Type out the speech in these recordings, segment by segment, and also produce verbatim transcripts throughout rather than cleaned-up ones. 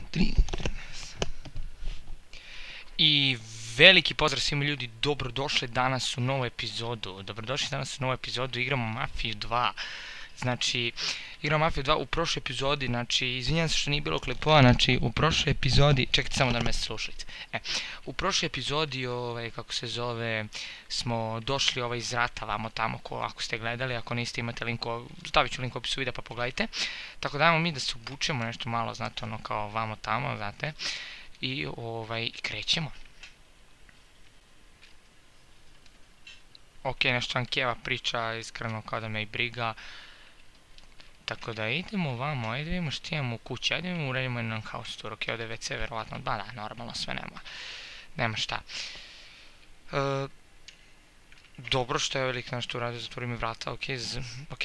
tri. I veliki pozdrav svima ljudi, dobrodošli danas u novu epizodu. Dobrodošli danas u novu epizodu, igramo Mafiju dva. Znači, igramo Mafiju dva u prošloj epizodi, znači, izvinjam se što nije bilo klipova, znači, u prošloj epizodi, čekajte samo da me slušajte. E, u prošloj epizodi, ovaj, kako se zove, smo došli ovaj iz rata vamo tamo, ko, ako ste gledali, ako niste imate link, stavit ću link u opisu videa pa pogledajte. Tako da ajmo mi da se obučemo nešto malo, znate, ono kao vamo tamo, znate. I ovaj, krećemo. Ok, nešto Ankeva priča, iskreno kao da me i briga. Tako da idemo vamo, ajde vidimo što imamo u kući, ajde vidimo uredimo jedan house tour, ok, ovdje je ve ce verovatno, da da, normalno sve nema, nema šta. E, dobro što je velik nešto uradio, zatvori mi vrata, ok, z, ok.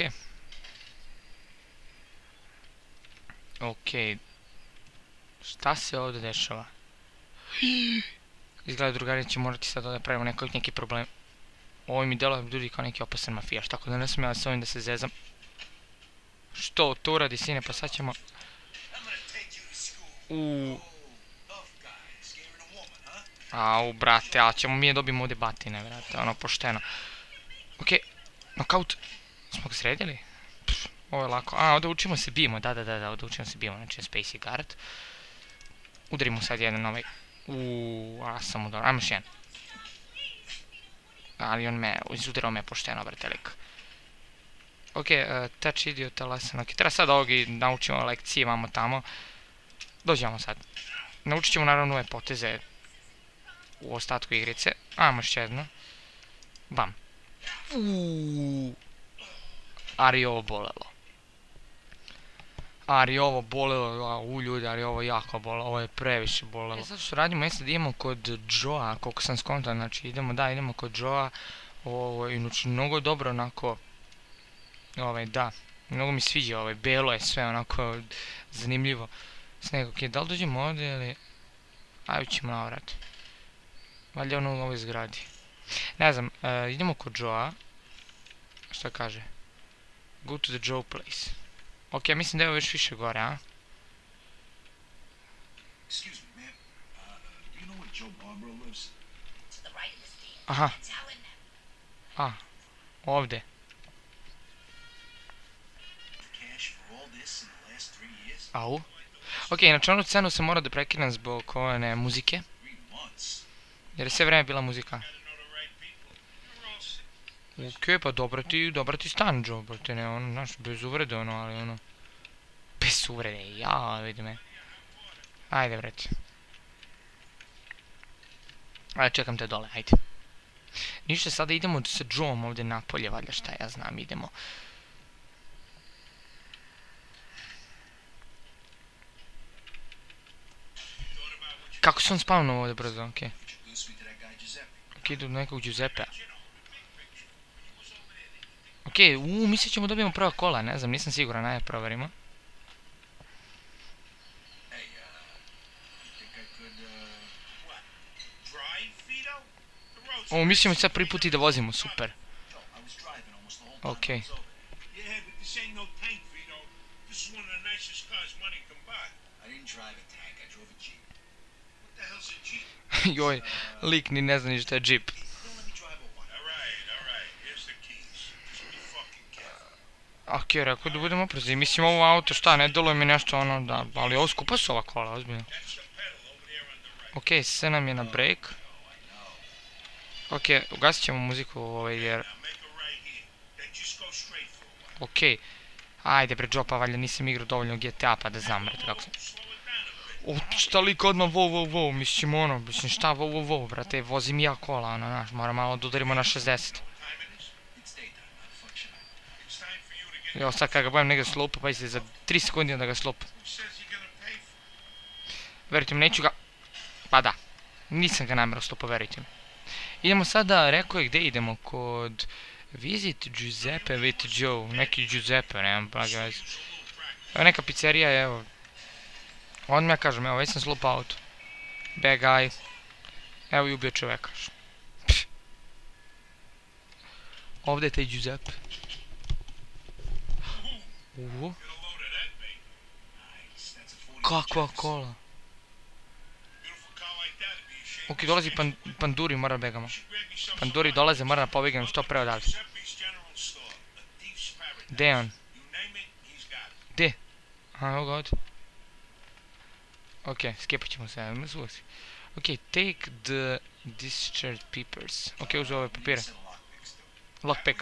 Ok. Šta se ovdje dešava? Izgleda drugari će morati sad ovdje pravimo neko, neki problem. Ovo mi delo ljudi kao neki opasan mafijaš, tako da ne sam ja s ovim da se zezam. Što to uradi sine, pa sad ćemo... Uuu... Au, brate, a ćemo mi je dobijemo ovdje batine, brate, ono, pošteno. Okej, knockout. Smo ga sredili? Pff, ovo je lako. A, ovdje učimo se bijemo, da, da, da, da, ovdje učimo se bijemo, znači Spacey Guard. Udarimo sad jedan ovaj... Uuuu, a sam udar, ajmo još jedan. Ali on me, izudirao me pošteno, brate, lik. Ok, uh, touch idiot lesson, ok, treba sad ovog i naučimo lekcije, vamo tamo. Dođemo sad. Naučit ćemo naravno ove poteze u ostatku igrice. Ajmo još jedno. Bam. Uuuu. Ali ovo bolelo. Ali ovo bolelo, u ljudi, ali ovo jako bolelo, ovo je previše bolelo. E sad što radimo, jeste da idemo kod Joea, koliko sam skontao, znači idemo, da, idemo kod Joea. Ovo je inače mnogo dobro, onako, ovaj, da, mnogo mi sviđa, ovaj, belo je sve, onako, zanimljivo. Sneg, okej, da li dođemo ovdje ili... Ajde ćemo navrat. Valjda ono u ovoj zgradi. Ne znam, idemo kod Joea. Šta kaže? Go to the Joe place. Ok, mislim da je ovo još više gore, a? Aha. A, ovdje. Au. Ok, znači onu scenu sam morao da prekinem zbog ove muzike. Jer je sve vreme bila muzika. Ok, pa dobro ti, dobro ti stan, Joe, brate, ne, ono, znaš, bez uvrede, ono, ali ono... Bez uvrede, ja, vidi me. Ajde, brate. Ajde, čekam te dole, ajde. Ništa, sada idemo sa Joeom ovdje napolje, valjda šta ja znam, idemo. Kako se on spavnuo ovdje brzo, okej. Okej, idu do nekog Giuseppea. Okej, uuu, mislim ćemo dobijemo prva kola, ne znam, nisam siguran, ajde proverimo. O, mislimo sad prvi put i da vozimo, super. Okej. Joj, lik ni ne zna ni šta je džip. Ok, rekao da budemo oprezni, mislim ovo auto šta, ne deluje mi nešto ono da, ali ovo skupa su ova kola, ozbiljno. Ok, sve nam je na break. Ok, ugasit ćemo muziku ovaj jer... Ok, ajde bre Joe, pa valjda nisam igrao dovoljno ge te a pa da znam brate kako sam... O, šta lik odmah wow wow wow, mislim ono, mislim šta wow wow wow, brate, vozim ja kola, ono, znaš, moram malo da udarimo na šezdeset. Evo sad kada ga budem negdje slopu, pa izde za tri sekundi onda ga slopu. Verujte mi, neću ga... Pa da, nisam ga namjerao slopu, verujte mi. Idemo sada, rekao je gdje idemo, kod... Visit Giuseppe with Joe, neki Giuseppe, nemam blage veze. Evo neka pizzerija, evo. Odmah ja kažem, evo, već sam slupao auto. Bad guy. Evo i ubio čoveka. Ovdje je taj Giuseppe. Uuu. Kakva kola. Ok, dolazi pan, panduri, mora begamo. Panduri dolaze, mora da pobegam što pre odavde. Gde je on? Gde? Aha, evo ga ovdje. Ok, skipat ćemo se, ima zvuk. Ok, take the discharged papers. Ok, uzeo ove papire. Lockpick.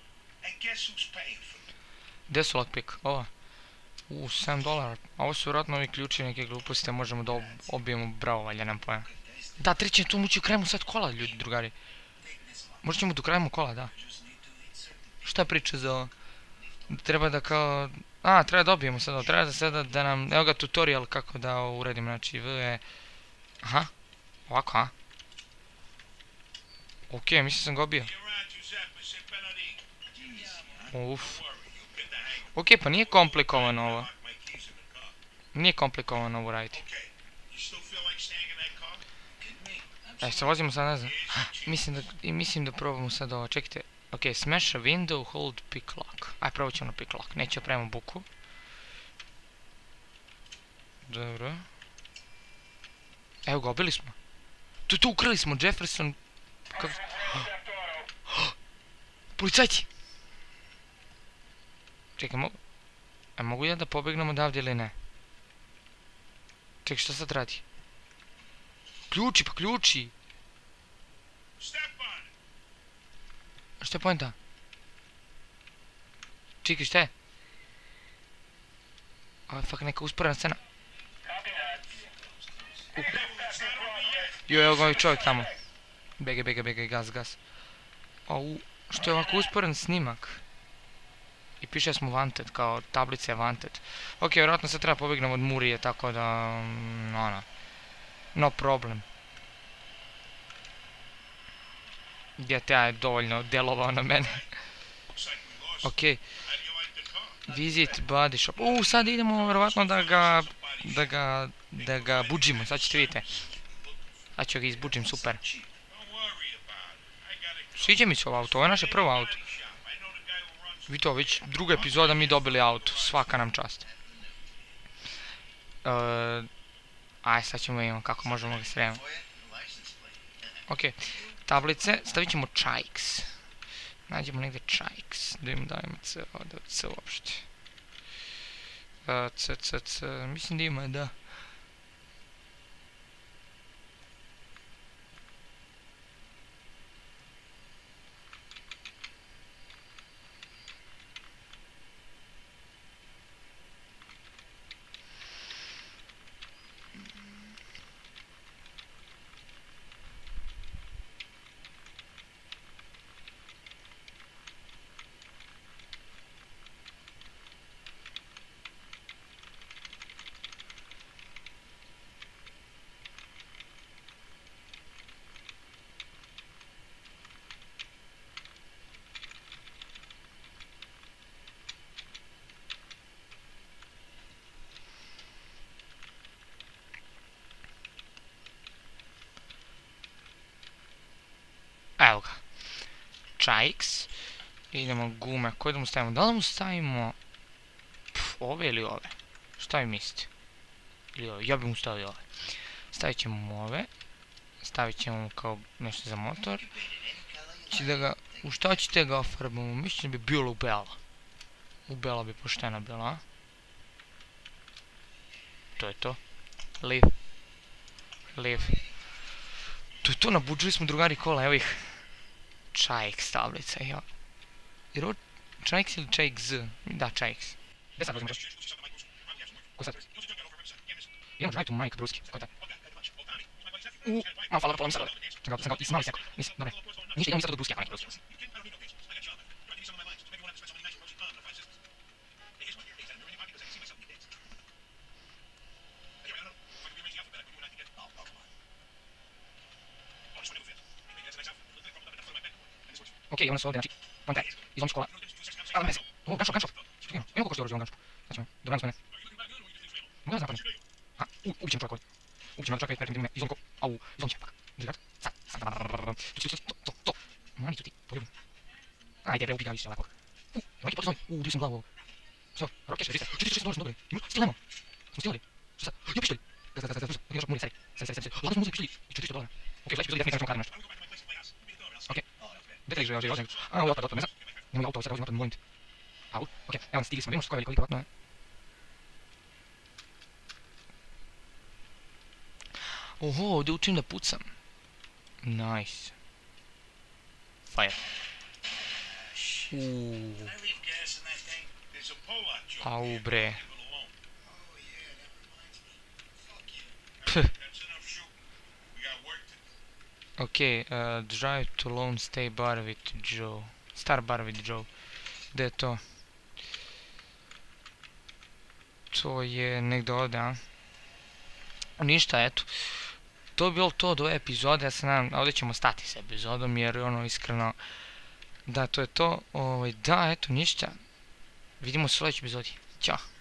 Gde su lockpick? Ova. Uuu, sedam dolara. A ovo su vjerojatno ovi ključi neke gluposti, možemo da obijemo bravo, valjda nam pojam. Da, treće tu mući krajemo sad kola, ljudi, drugari. Možda ćemo da krajemo kola, da. Šta je priča za ovo? Treba da kao... A, treba da dobijemo sad ovo, treba da sada da nam... Evo ga tutorial kako da ovo uradimo, znači V je... Aha, ovako, a? Ok, mislim sam ga obio. Uf. Ok, pa nije komplikovano ovo. Nije komplikovano ovo raditi. E, se vozimo sad, ne znam. Mislim da, mislim da probamo sad ovo, čekajte. Ok, smash a window, hold pick lock. Aj, probat ćemo na pick lock, neće opravimo buku. Dobro. Evo ga, obili smo. Tu, tu, ukrili smo, Jefferson. Kako... Policajci! Čekaj, mogu... A mogu ja da pobegnem odavdje ili ne? Čekaj, šta sad radi? Ključi, pa ključi! Šta je poenta? Čekaj, šta je? Ovo je fakt neka usporena scena. Jo, evo ga ovaj čovjek tamo. Bege, bege, bege, gas, gas. Au, što je ovako usporen snimak? I piše smo wanted, kao tablica je wanted. Ok, vjerojatno se treba pobjegnemo od Murije, tako da... ono... No problem. G T A je dovoljno delovao na mene. Ok. Visit body shop. Uuu, sad idemo vjerovatno da ga... Da ga... Da ga budžimo, sad ćete vidite. Sad ću ga izbuđim, super. Sviđa mi se ovo auto, ovo je naše prvo auto. Vi to, već druga epizoda mi dobili auto, svaka nam čast. Aj, sad ćemo imamo kako možemo ga sremati. Ok, tablice, stavit ćemo Čajks. Nađemo negdje Čajks, da im dajemo C, ovdje C uopšte. C, C, C, mislim da ima, da. Evo ga. Čajks. Idemo gume. Koje da mu stavimo? Da li mu stavimo... Pff, ove ili ove? Šta vi mislite? Ili ove? Ja bih mu stavio ove. Stavit ćemo mu ove. Stavit ćemo mu kao nešto za motor. Či da ga... U šta ćete ga ofarbamo? Mislim da bi bilo u bela. U bela bi poštena bila, a? To je to. Leave. Leave. To je to, nabuđili smo drugari kola, evo ih. Čajks tablica, jo. Jer ovo Čajks ili Čajks? Da, Čajks. Gdje sad vozimo to? Ko sad? Idemo žajtu majka bruski, ko je tad? Uuu, malo fala da pola mi sad ovdje. Čekaj, sam kao, ti mali sjako. Nisi, dobre. Ništa, idemo mi sad do bruski, ako neki bruski. Okej, one su ovdje, znači, one taj, iz ovom škola. Ali meze, ovo, ganšop, ganšop. Ima koliko što dođe ovom ganšopu. Znači, dobro, sve ne. Mogu da zapadnem. A, ubit ćemo čovjek ovdje. Ubit ćemo čovjek, pretim iz ovom ko... Au, iz ovom će, pak. Gledat, sad, sad, to, to, to, to. Mani su ti, poljubim. Ajde, bre, ubij ga više ovako. U, nemoj ti potez novi, u, dio sam glavu ovo. Sve, rokeš, četiri, četiri, četiri, dolara smo dobili. Stilemo. Smo stilali. Šta sad? Jo, pištolj. Gledaj, gledaj, gledaj, gledaj, muri, seri, seri, seri, seri. Lako smo uzeli pištolj i četiristo dolara. sledeći epizodi definitivno ćemo nešto. Okej. Gde te ižre, ođe, a, ovo je otpad, otpad, ne znam. Nemoj auto, ovo sad razim otpad, molim te. Au, okej, evo nas, stigli smo, vidimo što koja veliko liko, je. Oho, ovdje učim da pucam. Nice. Fire. Uuuu. Au bre. Ph. Okej, okay, uh, drive to Lone Stay bar with Joe. Star bar with Joe. Gdje je to? To je negdje ovdje, a? Ništa, eto. To bi bilo to od ove epizode, ja se nadam, a ovdje ćemo stati s epizodom jer ono iskreno, da to je to, ovaj, da, eto, ništa. Vidimo se u sljedećoj epizodi, ćao.